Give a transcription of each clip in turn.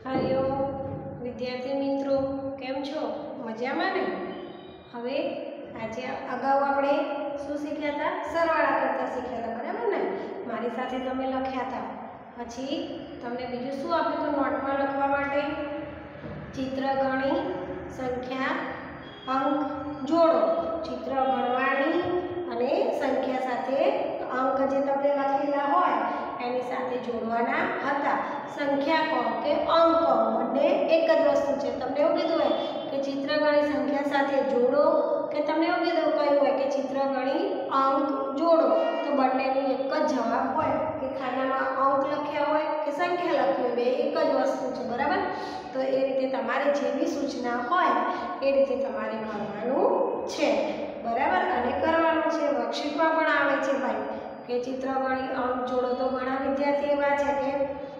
Hello વિદ્યાર્થી મિત્રો, કેમ છો? મજામાં ને? હવે આજે અગાઉ આપણે શું શીખ્યા હતા? સરવાળા કરતા શીખ્યા હતા, બરાબર ને? મારી સાથે તમે લખ્યા હતા. પછી તમને બીજું શું આપ્યું હતું નોટમાં લખવા માટે? ચિત્ર ગણી, સંખ્યા, અંક જોડો. ચિત્ર ગણવાની અને સંખ્યા સાથે અંક જે તમને લખેલા હોય એની સાથે જોડવાના હતા. સંખ્યા કહો કે અંક કહો, બંને એક જ વસ્તુ છે. તમને એવું કીધું હોય કે ચિત્ર ગણી સંખ્યા સાથે જોડો, કે તમને એવું કહ્યું હોય કે ચિત્ર ગણી અંક જોડો, તો બંનેની એક જ જવાબ હોય કે ખાનામાં અંક લખ્યા હોય કે સંખ્યા લખી હોય, બે એક જ વસ્તુ છે, બરાબર? તો એ રીતે તમારે જેવી સૂચના હોય એ રીતે તમારે કરવાનું છે, બરાબર? અને કરવાનું છે. વર્કશીટમાં પણ આવે છે ભાઈ કે ચિત્ર ગણી અંક જોડો. તો ઘણા વિદ્યાર્થી એવા છે કે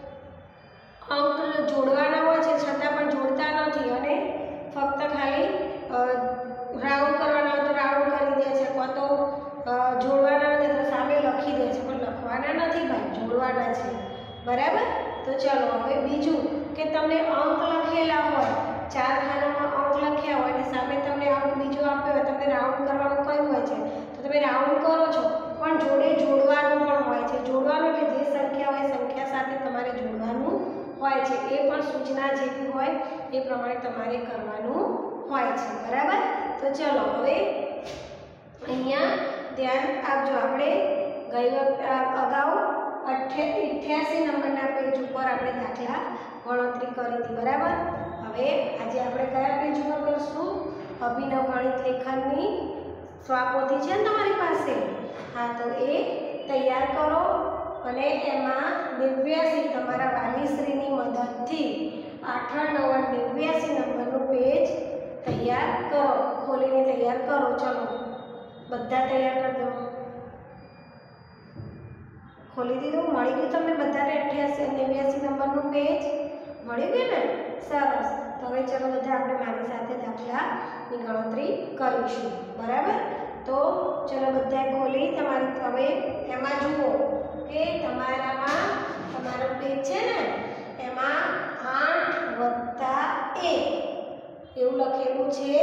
અંક જોડવાના હોય છે છતાં પણ જોડતા નથી અને ફક્ત ખાલી રાઉન્ડ કરવાના હોય તો રાઉન્ડ કરી દે છે, અથવા તો જોડવાના નથી તો સામે લખી દે છે, પણ લખવાના નથી ભાઈ, જોડવાના છે, બરાબર? તો ચલો હવે બીજું કે તમને અંક લખેલા હોય, 4 ખાનામાં અંક લખ્યા હોય અને સામે તમને અંક બીજો આપ્યો હોય, તમને રાઉન્ડ કરવાનું કહ્યું હોય છે તો તમે રાઉન્ડ કરો છો, પણ જોડે જોડવાનું પણ હોય છે. જોડવાનું એટલે જે સંખ્યા હોય સંખ્યા સાથે તમારે જોડવાનું હોય છે. એ પણ સૂચના જેવી હોય એ પ્રમાણે તમારે કરવાનું હોય છે, બરાબર? તો ચલો હવે અહીંયા ધ્યાન આપજો. આપણે ગઈ વખતે અગાઉ 88 નંબરના પેજ ઉપર આપણે દાખલા ગણતરી કરી હતી, બરાબર? હવે આજે આપણે કયા પેજ ઉપર કરશું? અભિનવ ગણિત લેખનની સ્વાપોથી છે ને તમારી પાસે? હા, તો એ તૈયાર કરો અને એમાં 89 તમારા વાલીશ્રીની મદદથી 8 9 89 નંબરનું પેજ તૈયાર કરો, ખોલીને તૈયાર કરો. ચલો બધા તૈયાર કરી દો. ખોલી દીધું? મળી ગયું તમને બધાને 88 89 નંબરનું પેજ મળી ગયું ને? સરસ. તો હવે ચલો બધા આપણે મારી સાથે દાખલાની ગણતરી કરીશું, બરાબર? તો ચલો બધા ખોલી તમારી હવે એમાં જુઓ કે તમારામાં તમારો પેજ છે ને એમાં 8 + 1 એવું લખેલું છે.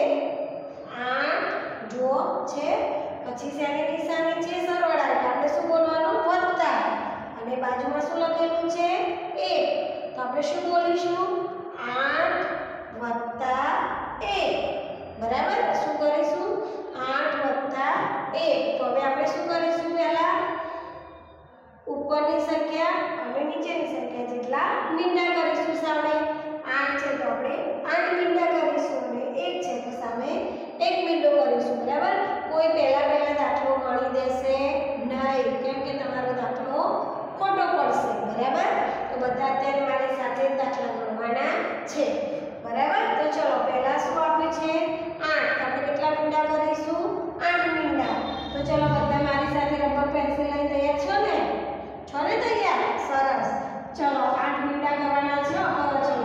8 જો છે, પછી શેની નિશાની છે? સરવાળા, એટલે આપણે શું બોલવાનું? વત્તા. અને બાજુમાં શું લખેલું છે? 1. તો આપણે શું બોલીશું? 8 + 1, બરાબર? શું કરીશું? 8 + 1. તો હવે આપણે શું કરીશું? પહેલા ઉપરની સંખ્યા અને નીચેની સંખ્યા જેટલા મીંડા કરીશું. સામે 8 છે તો આપણે 8 મીંડા કરીશું અને 1 છે તો સામે 1 મીંડો કરીશું, બરાબર? કોઈ પહેલા દાખલો ગણી દેશે નહીં, કેમ કે તમારો દાખલો ખોટો પડશે, બરાબર? તો બધા અત્યારે મારી સાથે દાખલા ગણવાના છે, બરાબર? તો ચલો પહેલા શું આપ્યું છે? 8. તો આપણે કેટલા મીંડા કરીશું? 8 મીંડા. તો ચલો બધા મારી સાથે રબર પેન્સિલ લઈને તૈયાર છો ને? છો ને તૈયાર? સરસ. ચલો 8 મીંડા કરવાના છે. કરો ચલો.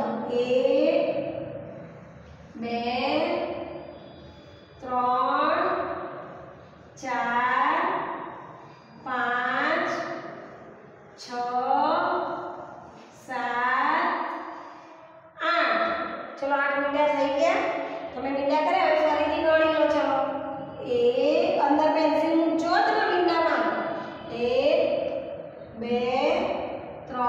1 2 3 4 5 6 7 8. ચલો 8 મીંડા થઈ ગયા. તમે મીંડા કર્યા, હવે ફરીથી ગણી લો. ચલો અંદર પેન્સિલ મૂકજો તમે મીંડામાં. 1 2 3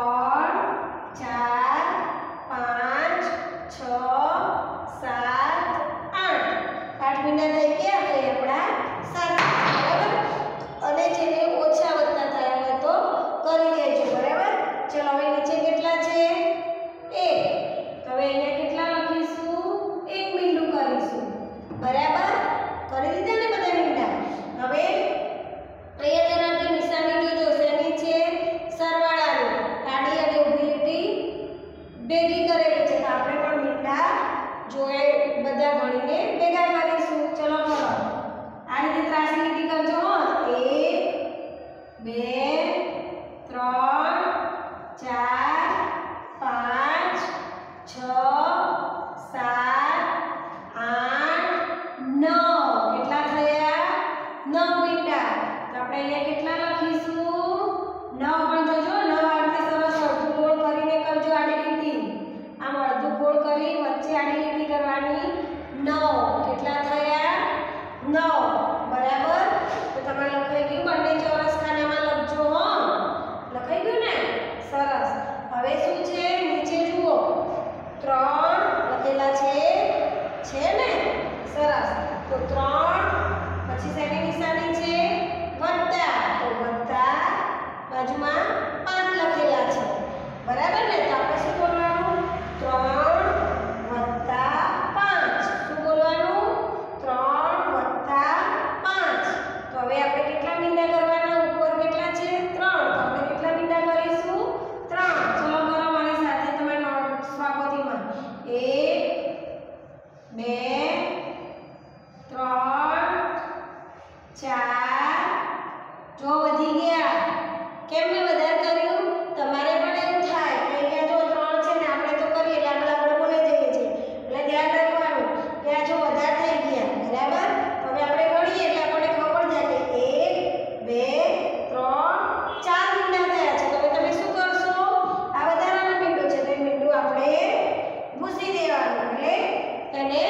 4 5 6 7 8. 8 મીંડા થઈ ગયા. તો એ આપણા સાચા, બરાબર? અને જેને ઓછા વત્તા થયા હોય તો કરી દેજો, બરાબર? ચલો હવે નીચે કેટલા છે? 1. તો હવે અહીંયા કેટલા લખીશું? 1 મીંડું કરીશું, બરાબર? કરી દીધા ને બધા મીંડા? હવે અહીંયા તેના નિશાની જોજો. શેની છે? સરવાળાની. આડી અને ઊભી લીટી ભેગી કરેલી છે, તો આપણે પણ મીંડા જોએ બધા ગણીને ભેગા કરીશું. ચલો કરો. આ રીતે ત્રાસી લીટી કરજો. 1 2 3 4 5 6 7 8 9. કેટલા થયા? 9 મીંડા. તો આપણે અહીંયા કેટલા લખીશું? 9. પણ જોજો 9 આ રીતે સરસ વર્તુળ કરીને કરજો આડી લીટી. આમ ઘડિયા. કેમ મેં વધારે કર્યું? તમારે પણ એવું થાય કે અહીંયા જો 3 છે ને આપણે તો કરીએ એટલે આપણે બોલી જઈએ છીએ. એટલે ધ્યાન રાખવાનું કે આ જો વધારે થઈ ગયા, બરાબર? હવે આપણે ગણીએ એટલે આપણને ખબર જાય કે 1 2 3 4 મીંડા થયા છે. તો હવે તમે શું કરશો? આ વધારાનો મીંડો છે તો એ મીંડો આપણે ભૂસી દેવાનું. એટલે એને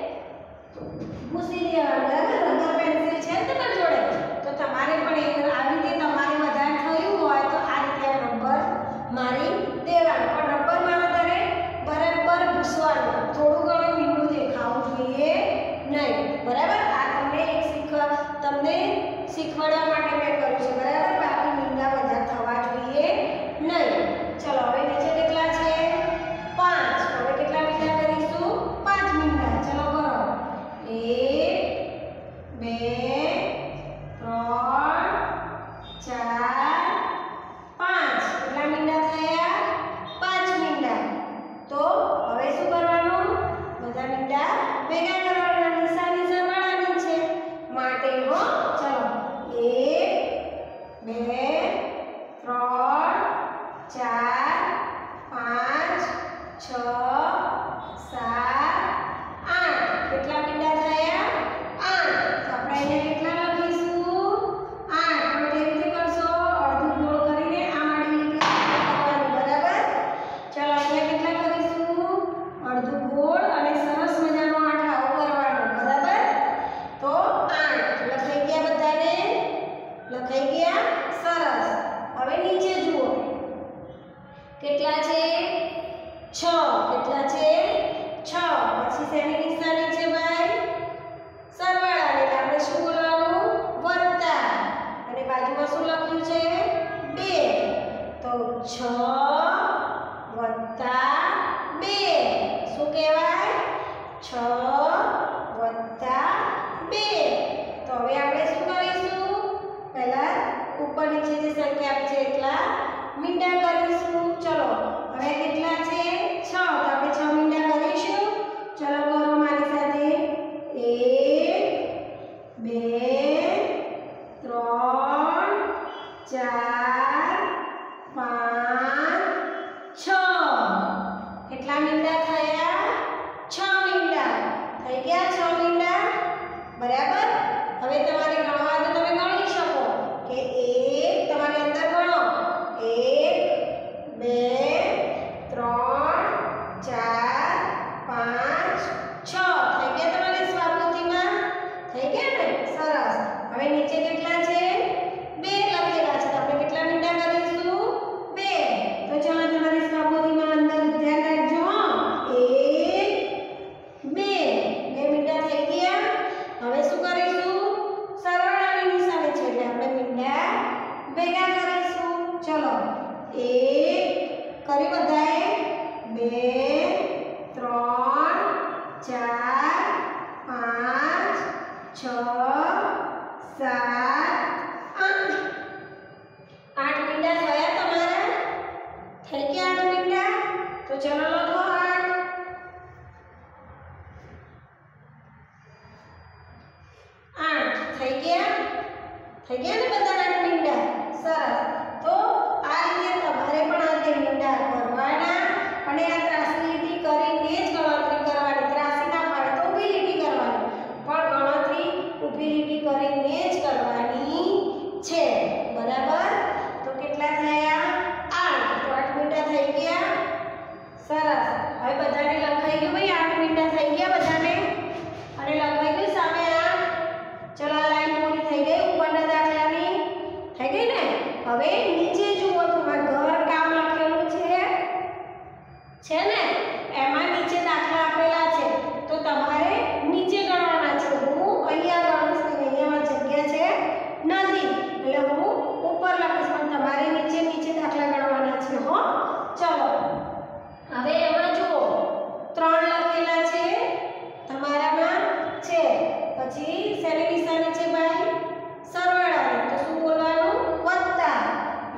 ભૂસી દેવાનું, બરાબર? રબર પેન્સિલ છે તમારી જોડે તો તમારે પણ આવી રીતે તમારે વધારે થયું હોય તો આ રીતે રબર મારી દેવાનું. પણ રબર મારો તારે બરાબર ભૂસવાનું, થોડું ઘણું મીંડું દેખાવું જોઈએ નહીં, બરાબર? આ તમને શીખવાડવા માટે મેં કર્યું છે, બરાબર? બાકી મીંડા વધારે થવા જોઈએ નહીં. ચલો હવે નીચે કેટલા છે? 5. હવે કેટલા મીંડા કરીશું? 5 મીંડા. ચલો કરો. 1 2 3 4 5. કેટલા મીંડા થયા? 5 મીંડા. તો હવે શું કરવાનું? બધા મીંડા ભેગા કરવાના. નિશાની સરવાળાની છે માટે હો. ચલો 1 2 3 4 5 6 7 8. કેટલા મીંડા થયા? 8. તો આપણે અહીંયા કેટલા લખીશું? 8. પણ કેવી રીતે કરશો? અડધું ગોળ કરીને આ માડી કરવાનું, બરાબર? ચલો અહીંયા કેટલા કરીશું? અડધું ગોળ અને સરસ મજાનો 8 આવો કરવાનો, બરાબર? તો 8 લખાઈ ગયા બધાને? લખાઈ ગયા? સરસ. હવે નીચે જુઓ કેટલા છે? 6. કેટલા છે? 6. પછી શેની નિશાની છે ભાઈ? સરવાળાની. એટલે આપણે શું બોલવાનું? વત્તા. અને બાજુમાં શું લખ્યું છે? 2. તો 6 વત્તા 2 શું કહેવાય? 6 વત્તા 2. તો હવે આપણે શું કરીશું? પહેલા ઉપર નીચે જે સંખ્યા આપી છે એટલા મીંડા કરીશું. ચલો હવે કેટલા છે? 6. તો આપણે 6 મીંડા કરીશું. ચલો કરો મારી સાથે. 1 2 3 4 5 6. કેટલા મીંડા થયા? 6 મીંડા થઈ ગયા. 6 મીંડા, બરાબર? હવે તમારે ગણવા તો તમે ગણી શકો કે 1 તમારે અંદર ગણો. 1 2 3 4 5 6. થઈ ગયા તમારે સ્વાપોથીમાં? થઈ ગયા ને? સરસ. હવે નીચે કેટલા છે? 2 લખેલા છે. તો આપણે કેટલા મીંડા કરીશું? 2. તો ચલો તમારી સ્વાપોથીમાં અંદર ધ્યાન રાખજો. 1 2 મીંડા થઈ ગયા. હવે શું કરીશું? સરવાળાની નિશાની છે એટલે આપણે મીંડા ભેગા કરીશું. ચલો 1 કરી બધાએ 2 3 4 5 6 7 8. 8 મીંડા થયા તમારા? થઈ ગયા 8 મીંડા? તો ચલો લખો 8. 8 થઈ ગયા? થઈ ગયા ને બધા 8 મીંડા? સરસ. તો આ રીતે તમારે પણ આ રીતે મીંડા કરવાના અને આ ત્રાસી લીટી કરીને જ ગણતરી કરવાની. ત્રાસી ના પાડે તો ઊભી લીટી કરવાની, પણ ગણતરી ઊભી લીટી કરીને જ કરવાની છે, બરાબર? તો કેટલા થયા? 8. તો 8 મીંડા થઈ ગયા. સરસ. હવે બધાને લખાઈ ગયું ભાઈ? 8 મીંડા થઈ ગયા બધાને? અને લખાઈ ગયું સામે 8? ચલો આ લાઈન પૂરી થઈ ગઈ ઉપરના દાખલાની. થઈ ગઈ ને? હવે નીચે જુઓ તમારું ઘર કામ લખેલું છે ને? એમાં નીચે દાખલા આપેલા છે તો તમારે નીચે ગણવાના છે. હું અહીંયા ગણીશ કે અહીંયામાં જગ્યા છે નથી એટલે હું ઉપર લખીશ, પણ તમારે નીચે દાખલા ગણવાના છે હો. ચલો હવે એમાં જુઓ 3 લખેલા છે તમારામાં છે. પછી શેની નિશાની છે ભાઈ? સરવાળાની. તો શું બોલવાનું? વત્તા.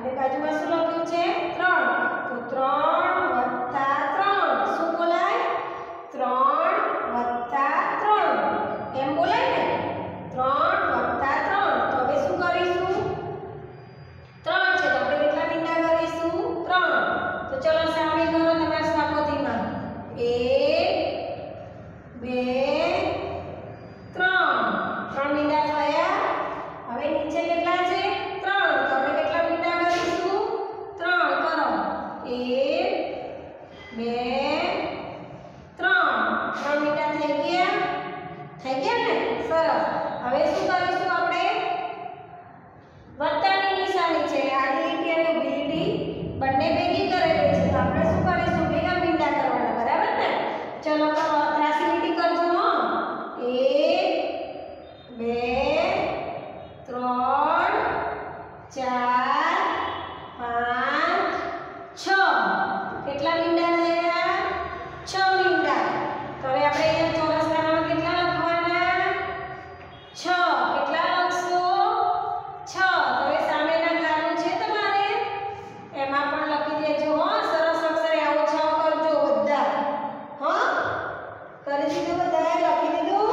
બંને ભેગી કરેલી છે તો આપણે શું કરીશું ભેગા મીંડા કરવાના બરાબર ને ચલો કરો ત્રાસી લીટી કરજો હો 1 2 3 4 5 6 કેટલા મીંડા થયા 6 મીંડા તો હવે આપણે અહીંયા ચોરસ ખાનામાં કેટલા લખવાના 6 કેટલા લખશો 6 તો હવે સામેના ખાનું છે તમારે એમાં પણ લખી દેજો હો સરસ અક્ષરે આવો 6 કરજો બધા હો કરી દીધું બધાએ લખી દીધું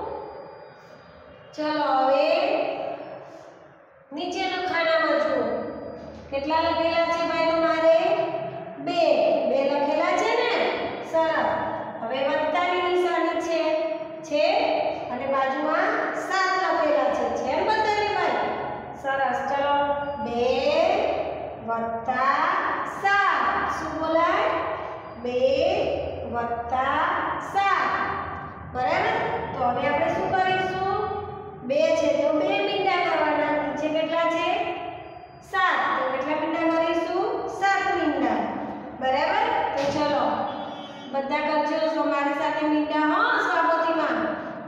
ચલો હવે નીચેના ખાનામાં જુઓ કેટલા લખેલા છે ભાઈ તમારે 2 લખેલા છે ને સરસ હવે વત્તાની નિશાની છે અને બાજુમાં 7 લખેલા છે એમ બધાને ભાઈ સરસ ચલો 2 + 7 શું બોલાય 2 + 7 બરાબર તો હવે આપણે શું કરીશું 2 છે તો 2 મીંડા કરવાના નીચે કેટલા છે 7 તો કેટલા મીંડા કરીશું 7 મીંડા બરાબર તો ચલો બધા કરજો તો મારી સાથે મીંડા હો સ્વાગતિમાં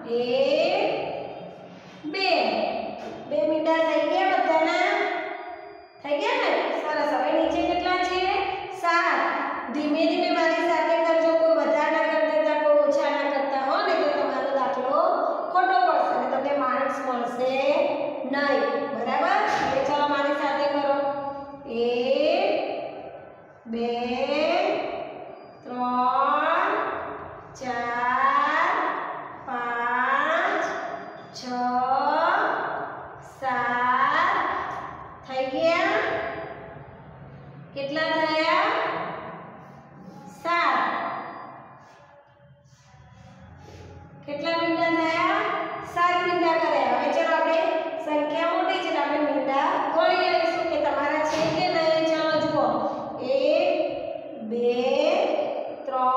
1 2 મીંડા થઈ ગયા બધાના થઈ ગયા ને સરસ હવે નીચે કેટલા છે 7 ધીમે ધીમે મારી સાથે કરજો કોઈ વધારે ના કરી દેતા કોઈ ઓછા ના કરતા હો ને તો તમારો દાખલો ખોટો પડશે અને તમને માર્ક્સ મળશે નહીં બરાબર એટલે ચલો મારી સાથે કરો 1 2 3 4 5 6 7 થઈ ગયા કેટલા થયા 7 કેટલા મીંડા થયા 7 મીંડા કર્યા હવે ચલો આપણે સંખ્યા મોટી છે તો આપણે મીંડા ગણી લઈશું કે તમારા છે કે નહીં ચલો જુઓ 1 2 3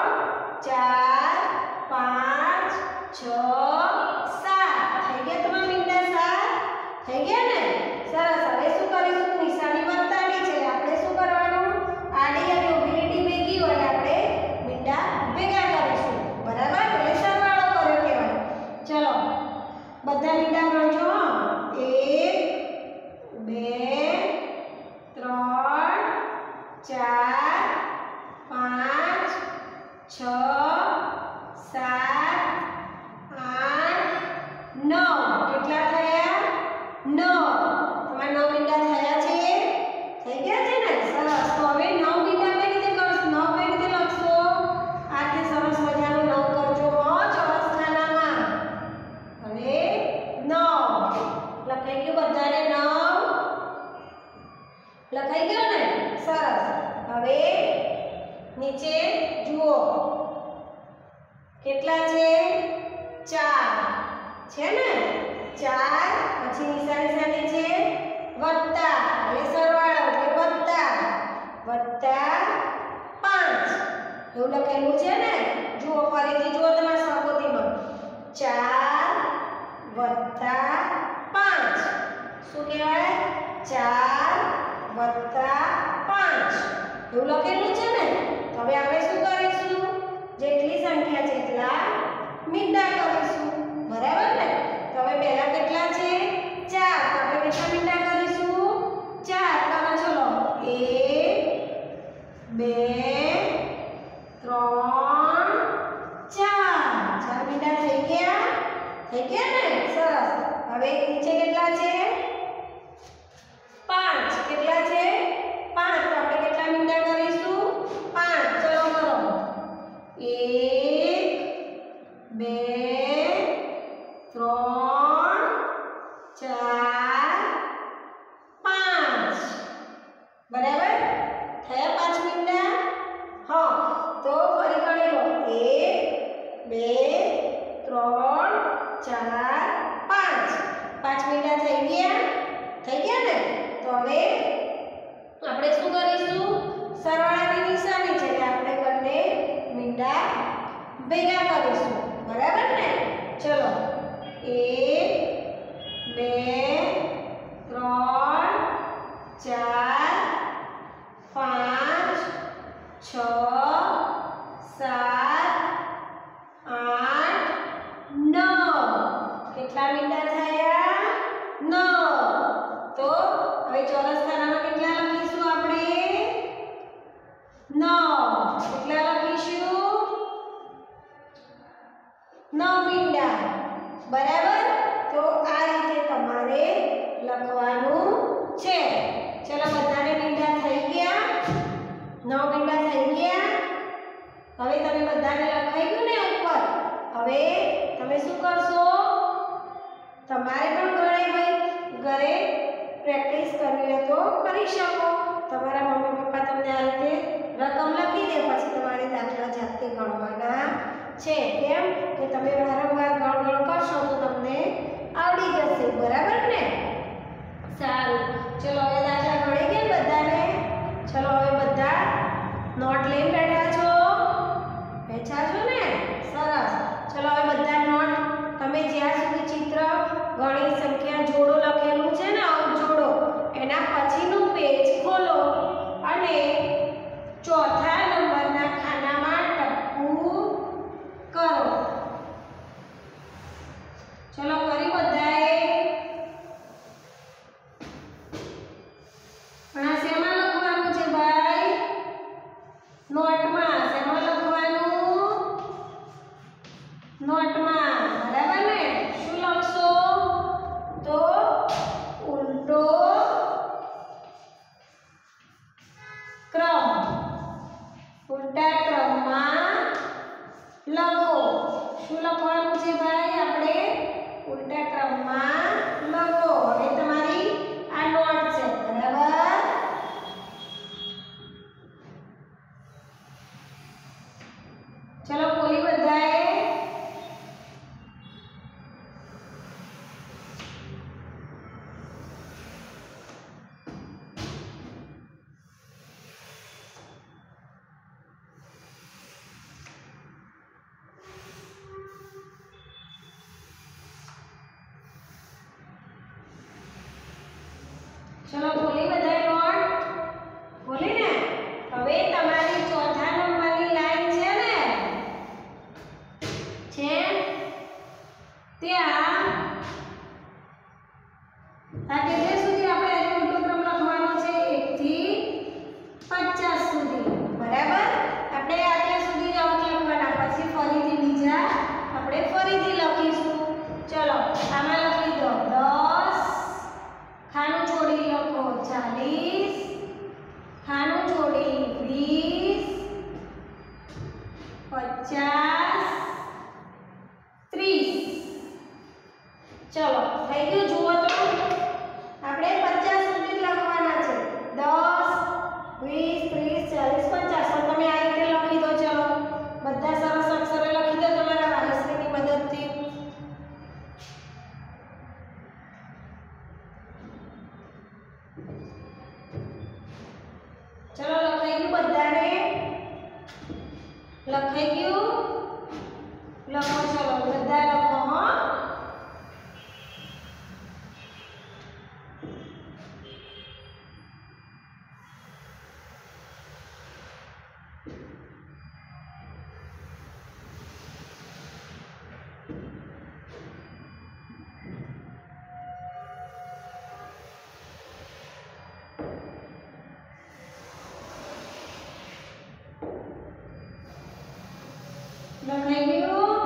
4 5 6 7 થઈ ગયા તમારા મીંડા 7 થઈ ગયા ને સરસ હવે શું કરીશું નિશાની વત્તાની છે આપણે શું કરવાનું આડી અને ઊભી લીટી ભેગી હોય આપણે મીંડા ભેગા કરીશું બરાબર એટલે સરવાળો કર્યો કહેવાય ચલો બધા મીંડા ગણજો 1 2 3 4 5 6 7 8 9 કેટલા થયા 9 તમારા 9 મીંડા થયા છે થઈ ગયા છે ને સરસ તો હવે 9 મીંડા કઈ રીતે કરશો 9 કઈ રીતે લખશો આ રીતે સરસ મજાનું 9 કરજો હો ચોરસ ખાનામાં હવે 9 લખાઈ ગયું બધાને 9 લખાઈ ગયો ને સરસ હવે નીચે જુઓ કેટલા છે 4 છે ને 4 પછી નિશાની સાથે છે વત્તા એટલે સરવાળો એટલે વત્તા 5 એવું લખેલું છે ને જુઓ ફરીથી જુઓ તમારા સ્વાગતિમાં 4 + 5 શું કહેવાય 4 + 5 એવું લખેલું છે ને હવે આપણે શું કરીશું જેટલી સંખ્યા છે એટલા મીંડા કરીશું બરાબર ને તો હવે પહેલા કેટલા છે 4 તો આપણે કેટલા મીંડા કરીશું 4 કરો ચલો 1 2 3 4 મીંડા થઈ ગયા ને સરસ હવે નીચે કેટલા છે 5 કેટલા છે 5 તો આપણે કેટલા મીંડા કરીશું 5 ચલો કરો 1 2 3 4 5 બરાબર થયા 5 મીંડા હા તો ફરી ગણી લો 1 2 3 4 5 મીંડા થઈ ગયા ને તો હવે આપણે શું કરીશું સરવાળાની નિશાની છે કે આપણે બંને મીંડા ભેગા કરીશું બરાબર ને ચલો 1 2 3 4 5 9 મીંડા થઈ ગયા. હવે તમે બધાને લખાઈ ગયું ને ઉપર. હવે તમે શું કરશો? તમારે પણ ઘરે પ્રેક્ટિસ કરવી હોય તો કરી શકો. તમારા મમ્મી પપ્પા તમને આ રીતે રકમ લખી દે, પછી તમારે દાખલા જાતે ગણવાના છે. કેમ કે તમે વારંવાર ગણ કરશો તો તમને આવડી જશે. બરાબર ને? સારું, ચલો હવે દાખલા ગણી ગયા બધાને. ચલો હવે બધા નોટ લઈને બેઠા છો ને? સરસ. ચલો હવે બધા નોટ તમે જ્યાં સુધી ચિત્ર ગણિત સંખ્યા જોડો લખેલું છે ને અંક જોડો એના પછીનું પેજ ખોલો અને ચોથા નંબરના ખાનામાં ટપકું કરો. ચલો કરી બધાએ? પણ આ શેમાં લખવાનું છે ભાઈ? નોટમાં. શેમાં લખવાનું? નોટમાં. બરાબર ને? શું લખશો? તો ઉલટો ક્રમ. ઉલટા ક્રમમાં લખો. શું લખવાનું છે ભાઈ? આપણે ઉલટા ક્રમમાં લખો. હવે તમારી આ નોટ છે. બરાબર? ચલો બોલી બધાએ? ચલો બોલી બધાએ નોટ? બોલી ને? હવે તમારી ચોથા નંબરની લાઈન છે ને ત્યાં આ કેટલે સુધી આપણે આજે ઉલટો ક્રમ લખવાનો છે? 1 થી 50 સુધી. બરાબર? આપણે આટલે સુધી જ અંક લખવાના, પછી ફરીથી બીજા આપણે ફરીથી લખીશું. ચલો આમાં લખી દો 10, ખાનું છોડી લખો 40, ખાનું છોડી 20, 50, 30. ચલો થઈ ગયું? જુઓ તો આપણે 50 સુધી જ લખવાના છે. 10, 20, 30, 40, 50. તમે આ રીતે લખી દો. ચલો બધા સરસ અક્ષરે લખી દો તમારા વાલશ્રીની મદદથી. ચલો લખાઈ ગયું બધાને? લખાઈ ગયું? લખો. ચલો બધા લખો. હા, લખાઈ ગયું?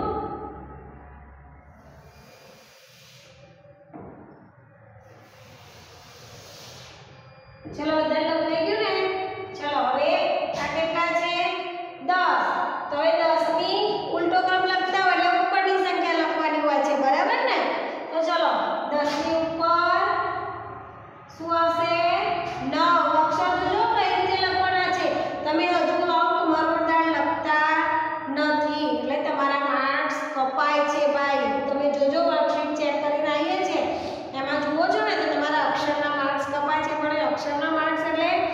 ચલો બધા લખાઈ ગયું ને? ચલો હવે આ કેટલા છે? 10. તો હવે 10 ની ઉલટો ક્રમ લખતા હોય એટલે ઉપરની સંખ્યા લખવાની હોય છે. બરાબર ને? તો ચલો 10 ની ઉપર શું આવશે? 9. અક્ષર જોજો કઈ રીતે લખવાના છે. તમે હજુ અંક મરોડદાર લખતા નથી એટલે તમારા માર્ક્સ કપાય છે ભાઈ. તમે જોજો વર્કશીટ ચેક કરીને આવીએ છે એમાં જુઓ છો ને તો તમારા અક્ષરના માર્ક્સ કપાય છે. પણ અક્ષરના માર્ક્સ એટલે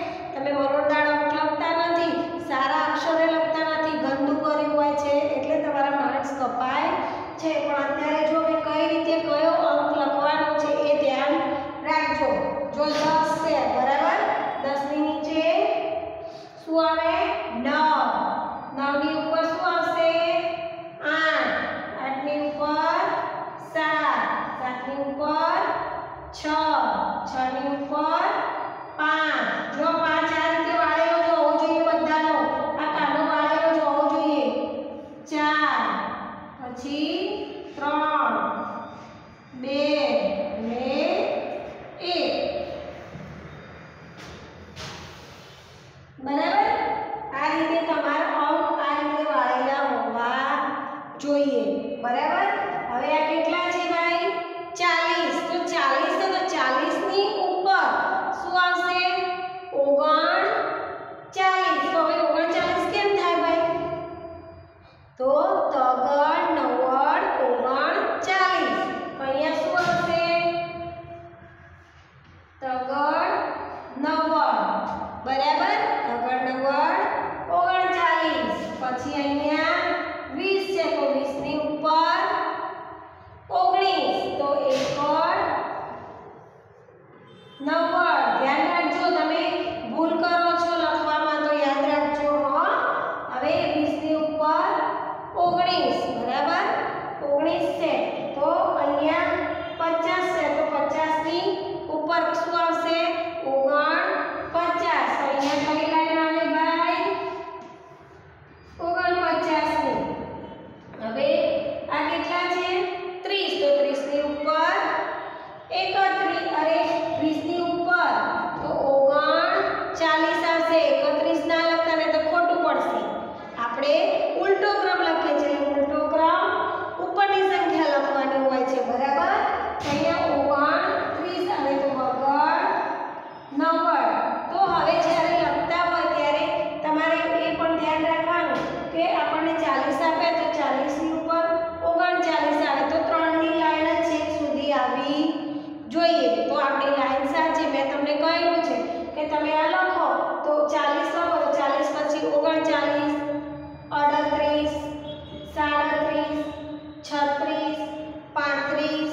આપણે ઉલટો ક્રમ લખીએ છીએ ઉલટો ક્રમ ઉપરની સંખ્યા લખવાની હોય છે બરાબર અહીંયા 29 આવે તો બગડ 90 તો હવે જ્યારે લખતા હોય ત્યારે તમારે એ પણ ધ્યાન રાખવાનું કે આપણને 40 આપે તો 40 ની ઉપર 39 આવે તો 3 ની લાઈન જ છેક સુધી આવી જોઈએ તો આપણી લાઈન સાચી મેં તમને કહ્યું છે કે તમે આ લખો તો 40 લખો તો 40 પછી 39 38 37 36 35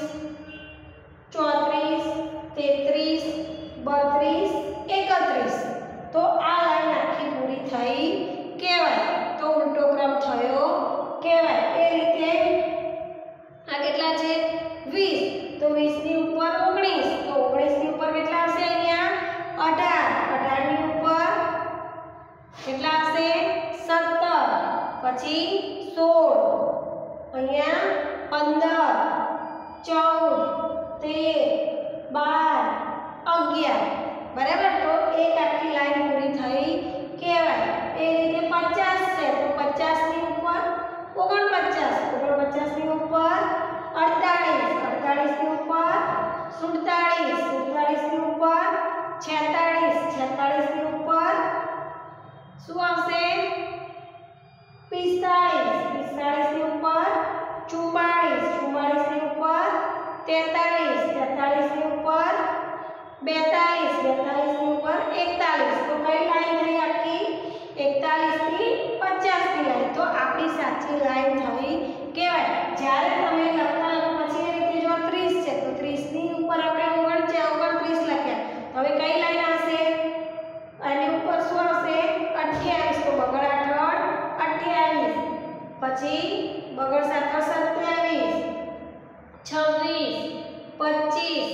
34 33 32 31 તો આ લાઈન આખી પૂરી થઈ કહેવાય તો ઉલટો ક્રમ થયો કહેવાય એ રીતે આ કેટલા છે 20 તો 20 ની ઉપર 19 તો 19 ની ઉપર કેટલા હશે અહીંયા 18 18 ની ઉપર કેટલા હશે 17 પછી 16 અહીંયા 15 14 13 12 11 બરાબર તો એક આખી લાઈન પૂરી થઈ કહેવાય એ રીતે 50 છે તો 50 ની ઉપર 49 49 ની ઉપર 48 48 ની ઉપર 47 47 ની ઉપર 46 46 ની ઉપર શું આવશે 45 45 ની ઉપર 44 44 ની ઉપર 43 43 ની ઉપર 42 42 ની ઉપર 41 તો કઈ લાઈન થઈ આખી 41 થી 50 ની લાઈન તો આપણી સાચી લાઈન થઈ કહેવાય જ્યારે તમે લખતા પછી એ રીતે જો 30 છે તો 30 ની ઉપર આપણે 29 લખ્યા હવે કઈ લાઈન આવશે આની ઉપર શું આવશે 28 તો બગડ 28 પછી બગડ 27 26 25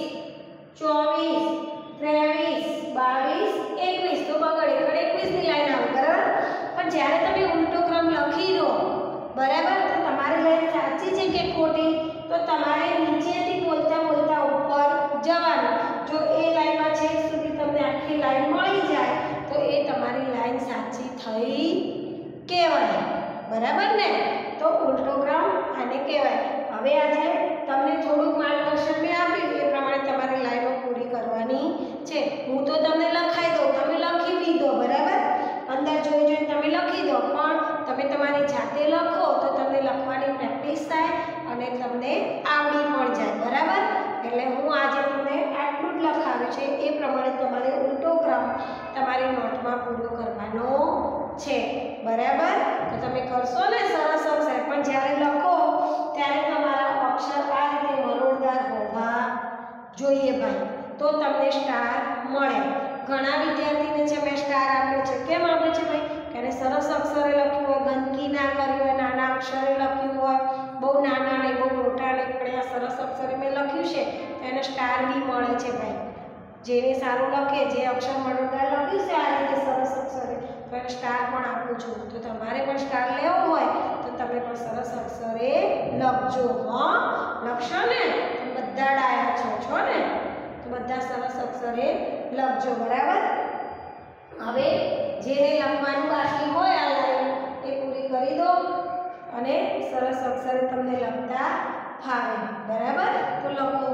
24 23 22 21 તો બગડ 21 ની લાઈન આવે બરાબર પણ જ્યારે તમે ઉલટો ક્રમ લખી દો બરાબર તો તમારી લાઈન સાચી છે કે ખોટી તો તમારે નીચેથી બોલતા બોલતા ઉપર જવાનું જો એ લાઈનમાં છેક સુધી તમને આખી લાઈન મળી જાય તો એ તમારી લાઈન સાચી થઈ કહેવાય બરાબર ને તો ઉલટો ક્રમ આને કહેવાય હવે આજે તમને થોડુંક માર્ગદર્શન મેં આપ્યું એ પ્રમાણે તમારી લાઈનો પૂરી કરવાની છે હું તો તમને લખાઈ દઉં તમે લખી બી દો બરાબર અંદર જોઈ જોઈને તમે લખી દો પણ તમે તમારી જાતે લખો તો તમને લખવાની પ્રેક્ટિસ થાય અને તમને આવડી પણ જાય બરાબર એટલે હું આજે તમને આટલું જ લખાવ્યું છે એ પ્રમાણે તમારે ઉલટો ક્રમ તમારી નોટમાં પૂરો કરવાનો છે બરાબર તો તમે કરશો ને સરસ અક્ષર પણ જ્યારે લખો ત્યારે તમારા અક્ષર આ રીતે મરોડદાર હોવા જોઈએ ભાઈ તો તમને સ્ટાર મળે ઘણા વિદ્યાર્થીને છે મેં સ્ટાર આપ્યો છે કેમ આપ્યો છે ભાઈ કે સરસ અક્ષરે લખ્યું હોય ગંદકી ના કરી હોય નાના અક્ષરે લખ્યું હોય બહુ નાના નહીં બહુ મોટા નહીં પણ આ સરસ અક્ષરે મેં લખ્યું છે તો એને સ્ટાર બી મળે છે ભાઈ જેને સારું લખે જે અક્ષર મરોડદાર લખ્યું છે આ રીતે સરસ અક્ષરે તો એને સ્ટાર પણ આપું છું તો તમારે પણ સ્ટાર લેવો હોય તો તમે પણ સરસ અક્ષરે લખજો હા લખશો ને તો બધા ડાયા છો ને તો બધા સરસ અક્ષરે લખજો બરાબર હવે જેને લખવાનું બાકી હોય આ લાઈન એ પૂરી કરી દો અને સરસ અક્ષરે તમને લખતા ફાવે બરાબર તો લખો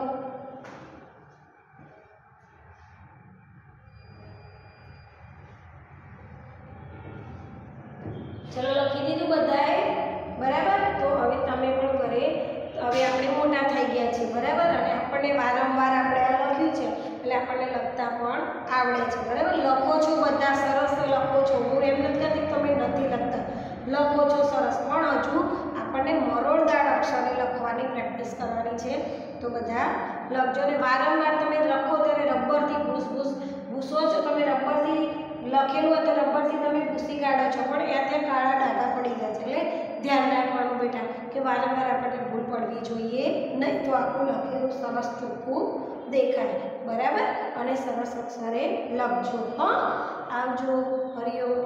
ચલો લખી દીધું બધાએ બરાબર તો હવે તમે પણ ઘરે હવે આપણે મોટા થઈ ગયા છીએ બરાબર અને આપણને વારંવાર આપણે આ લખ્યું છે એટલે આપણને લખતા પણ આવડે છે બરાબર લખો છો બધા સરસ લખો છો હું એમ નથી કહેતી કે તમે નથી લખતા લખો છો સરસ પણ હજુ આપણને મરોડદાર અક્ષરે લખવાની પ્રેક્ટિસ કરવાની છે તો બધા લખજો ને વારંવાર તમે લખો ત્યારે રબરથી ભૂસો છો તમે રબરથી લખેલું હોય તો રબરથી તમે ભૂસી કાઢો છો પણ ત્યાં કાળા ડાઘા પડી જાય છે એટલે ધ્યાન રાખવાનું બેટા કે વારંવાર આપણને ભૂલ પડવી જોઈએ નહીં તો આખું લખેલું સરસ ચોખ્ખું દેખાય બરાબર અને સરસ અક્ષરે લખજો હા આવજો હરિઓમ